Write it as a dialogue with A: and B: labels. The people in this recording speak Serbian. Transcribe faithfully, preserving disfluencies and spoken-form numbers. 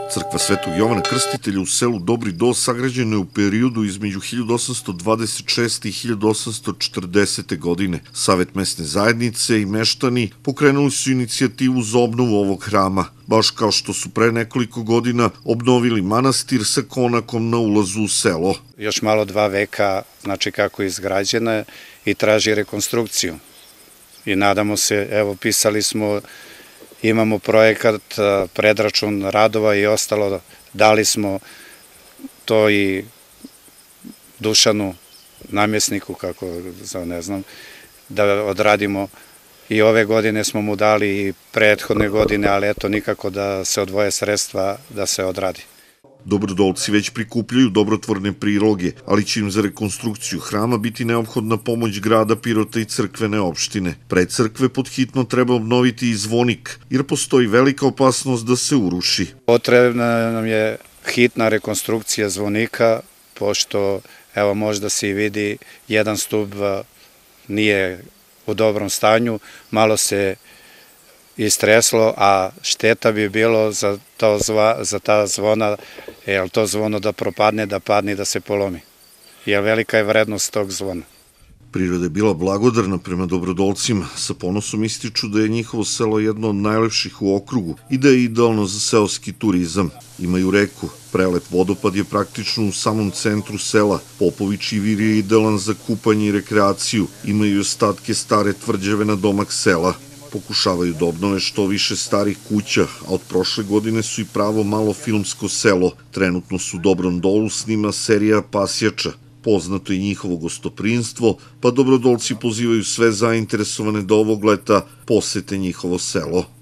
A: Crkva Svetog Jovana Krstitelja u selu Dobri Do sagrađena je u periodu između hiljadu osamsto dvadeset šeste. i hiljadu osamsto četrdesete. godine. Savet mesne zajednice i meštani pokrenuli su inicijativu za obnovu ovog hrama, baš kao što su pre nekoliko godina obnovili manastir sa konakom na ulazu u selo.
B: Još malo dva veka, znači kako je izgrađena i traži rekonstrukciju. I nadamo se, evo, pisali smo, imamo projekat, predračun radova i ostalo, dali smo to i Dušanu, namjesniku, kako ne znam, da odradimo. I ove godine smo mu dali i prethodne godine, ali eto nikako da se odvoje sredstva da se odradi.
A: Dobrodolci već prikupljaju dobrotvorne priloge, ali će im za rekonstrukciju hrama biti neophodna pomoć grada Pirota i crkvene opštine. Pre crkve podhitno treba obnoviti i zvonik, jer postoji velika opasnost da se uruši.
B: Potrebna nam je hitna rekonstrukcija zvonika, pošto, evo, možda se i vidi, jedan stub nije u dobrom stanju, malo se istreslo, a šteta bi bilo za, to zva, za ta zvona, jel to zvono da propadne, da padne i da se polomi. Jer velika je vrednost tog zvona.
A: Priroda je bila blagodarna prema Dobrodolcima. Sa ponosom ističu da je njihovo selo jedno od najlepših u okrugu i da je idealno za seoski turizam. Imaju reku, prelep vodopad je praktično u samom centru sela. Popovičji vir je idealan za kupanje i rekreaciju. Imaju ostatke stare tvrđave na domak sela. Pokušavaju da obnove što više starih kuća, a od prošle godine su i pravo malo filmsko selo. Trenutno su u Dobrom Dolu snima serija Pasjača. Poznato je njihovo gostoprinstvo, pa Dobrodolci pozivaju sve zainteresovane da ovog leta posete njihovo selo.